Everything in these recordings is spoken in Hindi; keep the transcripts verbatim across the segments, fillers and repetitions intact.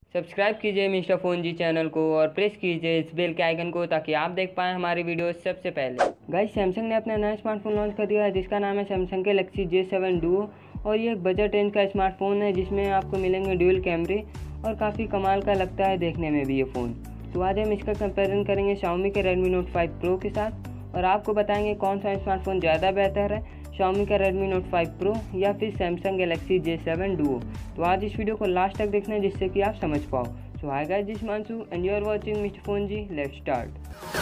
सब्सक्राइब कीजिए मिस्टर फोन जी चैनल को और प्रेस कीजिए इस बेल के आइकन को ताकि आप देख पाएँ हमारी वीडियो सबसे पहले। गाइस, सैमसंग ने अपना नया स्मार्टफोन लॉन्च कर दिया है जिसका नाम है Samsung Galaxy J seven Duo और ये एक बजट रेंज का स्मार्टफोन है जिसमें आपको मिलेंगे ड्यूल कैमरे और काफ़ी कमाल का लगता है देखने में भी ये फ़ोन। तो आज हम इसका कंपेरिजन करेंगे Xiaomi के Redmi Note फाइव Pro के साथ और आपको बताएंगे कौन सा स्मार्टफोन ज़्यादा बेहतर है, Xiaomi का Redmi Note फाइव Pro या फिर Samsung Galaxy J seven Duo. तो आज इस वीडियो को लास्ट तक देखना है जिससे कि आप समझ पाओ। So hi guys, this Mansu and you are watching mister phone G. Let's start.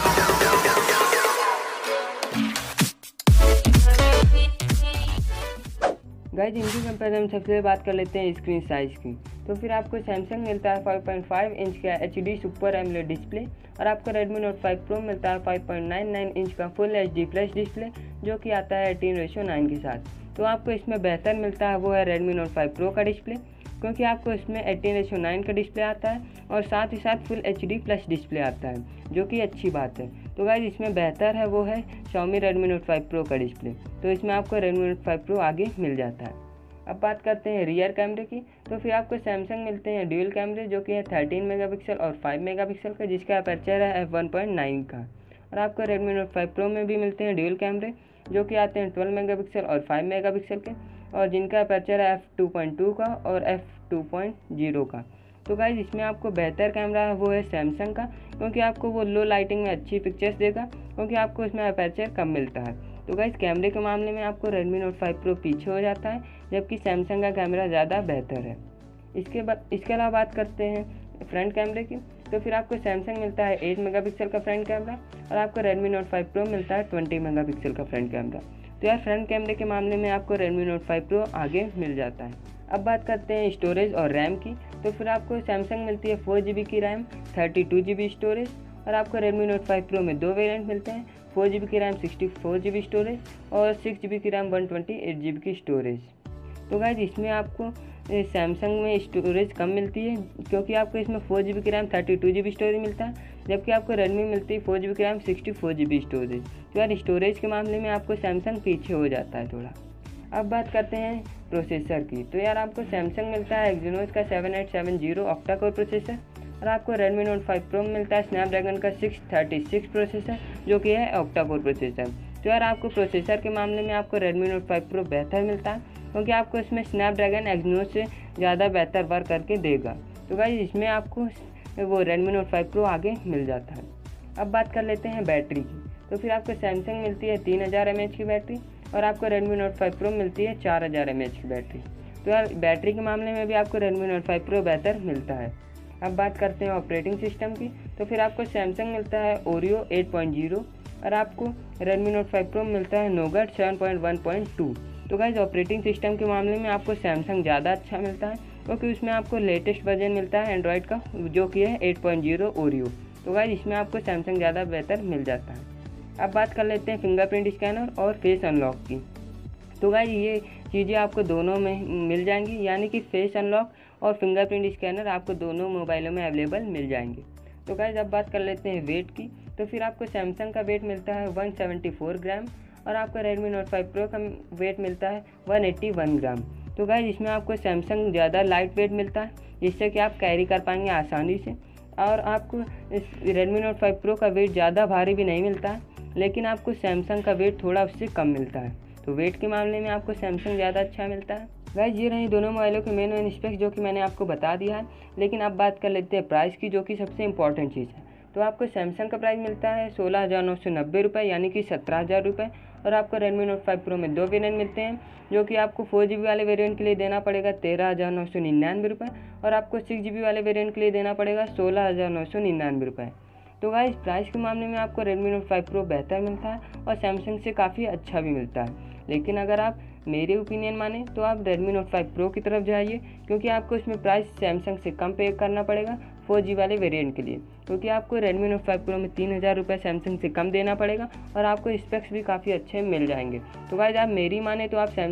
Guys, इनकी कंपेरिजन में सबसे पहले बात कर लेते हैं स्क्रीन साइज़ की। तो फिर आपको सैमसंग मिलता है फाइव पॉइंट फाइव इंच का H D super AMOLED display और आपको Redmi Note फाइव Pro मिलता है five point nine nine inch का full H D plus display जो कि आता है एटीन रेशियो नाइन के साथ। तो आपको इसमें बेहतर मिलता है वो है Redmi Note फाइव Pro का डिस्प्ले, क्योंकि आपको इसमें एटीन रेशियो नाइन का डिस्प्ले आता है और साथ ही साथ full H D plus display आता है जो कि अच्छी बात है। तो गाइस, इसमें बेहतर है वो है Xiaomi Redmi Note five Pro का डिस्प्ले, तो इसमें आपको Redmi Note फाइव Pro आगे मिल जाता है। अब बात करते हैं रियर कैमरे की। तो फिर आपको सैमसंग मिलते हैं ड्यूल कैमरे जो कि है थर्टीन मेगापिक्सल और फाइव मेगापिक्सल का, जिसका अपर्चर है एफ वन पॉइंट नाइन का। और आपको Redmi Note फाइव Pro में भी मिलते हैं ड्यूल कैमरे जो कि आते हैं ट्वेल्व मेगापिक्सल और फाइव मेगापिक्सल के और जिनका अपर्चर है एफ टू पॉइंट टू का और एफ टू पॉइंट ज़ीरो का। तो गाइस, इसमें आपको बेहतर कैमरा है वो है सैमसंग का, क्योंकि आपको वो लो लाइटिंग में अच्छी पिक्चर्स देगा, क्योंकि आपको इसमें अपर्चर कम मिलता है। तो गाइस, कैमरे के मामले में आपको Redmi Note फाइव Pro पीछे हो जाता है, जबकि सैमसंग का कैमरा ज़्यादा बेहतर है। इसके बाद इसके अलावा बात करते हैं फ्रंट कैमरे की। तो फिर आपको सैमसंग मिलता है एट मेगापिक्सल का फ्रंट कैमरा और आपको Redmi Note फाइव Pro मिलता है ट्वेंटी मेगापिक्सल का फ्रंट कैमरा। तो यार, फ्रंट कैमरे के मामले में आपको Redmi Note फाइव Pro आगे मिल जाता है। अब बात करते हैं स्टोरेज और रैम की। तो फिर आपको सैमसंग मिलती है फोर जी बी की RAM, thirty two G B storage और आपको Redmi Note फाइव Pro में दो वेरिएंट मिलते हैं, फोर जी बी की RAM, sixty four G B storage और सिक्स जी बी की RAM, one twenty eight G B की स्टोरेज। तो गाइस, इसमें आपको सैमसंग में स्टोरेज कम मिलती है, क्योंकि आपको इसमें फोर जी बी की RAM, thirty two G B storage मिलता है, जबकि आपको Redmi मिलती है फोर जी बी की RAM, sixty four G B storage. तो यार, स्टोरेज के मामले में आपको सैमसंग पीछे हो जाता है थोड़ा। अब बात करते हैं प्रोसेसर की। तो यार, आपको सैमसंग मिलता है एक्जीनोस का seven eight seven zero octa core processor और आपको Redmi Note फाइव Pro मिलता है स्नैपड्रैगन का सिक्स थर्टी सिक्स प्रोसेसर जो कि है ऑक्टा कोर प्रोसेसर। तो यार, आपको प्रोसेसर के मामले में आपको Redmi Note फाइव Pro बेहतर मिलता है, क्योंकि आपको इसमें स्नैपड्रैगन एक्जीनोस से ज़्यादा बेहतर वर्क करके देगा। तो गाइस, इसमें आपको वो Redmi Note फाइव Pro आगे मिल जाता है। अब बात कर लेते हैं बैटरी की। तो फिर आपको सैमसंग मिलती है तीन हज़ार एम एच की बैटरी और आपको Redmi Note फाइव Pro मिलती है चार हज़ार एम एच की बैटरी। तो यार, बैटरी के मामले में भी आपको Redmi Note फाइव Pro बेहतर मिलता है। अब बात करते हैं ऑपरेटिंग सिस्टम की। तो फिर आपको सैमसंग मिलता है ओरियो एट पॉइंट ज़ीरो और आपको Redmi Note फाइव Pro मिलता है Nougat seven point one point two. तो गाइस, ऑपरेटिंग सिस्टम के मामले में आपको सैमसंग ज़्यादा अच्छा मिलता है, क्योंकि उसमें आपको लेटेस्ट वर्जन मिलता है एंड्रॉयड का जो कि है एट पॉइंट ज़ीरो ओरियो। तो गाइस, इसमें आपको सैमसंग ज़्यादा बेहतर मिल जाता है। अब बात कर लेते हैं फिंगरप्रिंट स्कैनर और फेस अनलॉक की। तो गाइस, ये चीज़ें आपको दोनों में मिल जाएंगी, यानी कि फेस अनलॉक और फिंगरप्रिंट स्कैनर आपको दोनों मोबाइलों में अवेलेबल मिल जाएंगे। तो गाइस, अब बात कर लेते हैं वेट की। तो फिर आपको सैमसंग का वेट मिलता है वन सेवेंटी फोर ग्राम और आपको Redmi Note फाइव Pro का वेट मिलता है वन एटी वन ग्राम। तो गाइस, इसमें आपको सैमसंग ज़्यादा लाइट वेट मिलता है, जिससे कि आप कैरी कर पाएंगे आसानी से। और आपको इस Redmi Note फाइव Pro का वेट ज़्यादा भारी भी नहीं मिलता है, लेकिन आपको सैमसंग का वेट थोड़ा उससे कम मिलता है। तो वेट के मामले में आपको सैमसंग ज़्यादा अच्छा मिलता है। गाइस, ये रही दोनों मोबाइलों के मेन मेन स्पेक्स जो कि मैंने आपको बता दिया है। लेकिन अब बात कर लेते हैं प्राइस की, जो कि सबसे इंपॉर्टेंट चीज़ है। तो आपको सैमसंग का प्राइस मिलता है सोलह हज़ार नौ सौ नब्बे रुपये, यानी कि सत्रह हज़ार रुपये और आपको Redmi Note फाइव Pro में दो वेरिएंट मिलते हैं, जो कि आपको फोर जी बी वाले वेरिएंट के लिए देना पड़ेगा तेरह हज़ार नौ सौ निन्यानवे रुपये और आपको सिक्स जी बी वाले वेरिएंट के लिए देना पड़ेगा सोलह हज़ार नौ सौ निन्यानवे रुपये। तो गाइस, प्राइस के मामले में आपको Redmi Note फाइव Pro बेहतर मिलता है और सैमसंग से काफ़ी अच्छा भी मिलता है। लेकिन अगर आप मेरे ओपिनियन माने तो आप Redmi Note फाइव Pro की तरफ जाइए, क्योंकि आपको इसमें प्राइस सैमसंग से कम पे करना पड़ेगा फोर जी वाले वेरिएंट के लिए, क्योंकि आपको Redmi Note फाइव Pro में तीन हज़ार रुपये सैमसंग से कम देना पड़ेगा और आपको स्पेक्स भी काफ़ी अच्छे मिल जाएंगे। तो गाइस, आप मेरी माने तो आप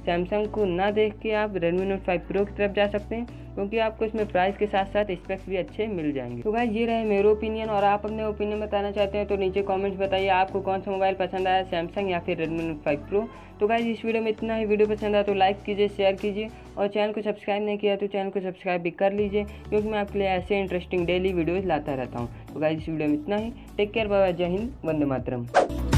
सैमसंग को ना देख के आप रेडमी नोट फाइव प्रो की तरफ जा सकते हैं, क्योंकि आपको इसमें प्राइस के साथ साथ स्पेक्स भी अच्छे मिल जाएंगे। तो गाइस ये रहे मेरे ओपिनियन, और आप अपने ओपिनियन बताना चाहते हैं तो नीचे कमेंट्स बताइए आपको कौन सा मोबाइल पसंद आया, सैमसंग या फिर रेडमी नोट फाइव प्रो। तो गाइस इस वीडियो में इतना ही। वीडियो पसंद आया तो लाइक कीजिए, शेयर कीजिए, और चैनल को सब्सक्राइब नहीं किया तो चैनल को सब्सक्राइब भी कर लीजिए, क्योंकि मैं आपके लिए ऐसे इंटरेस्टिंग डेली वीडियोज़ लाता रहता हूँ। तो गाइस इस वीडियो में इतना ही। टेक केयर, बाय बाय, जय हिंद, वंदे मातरम।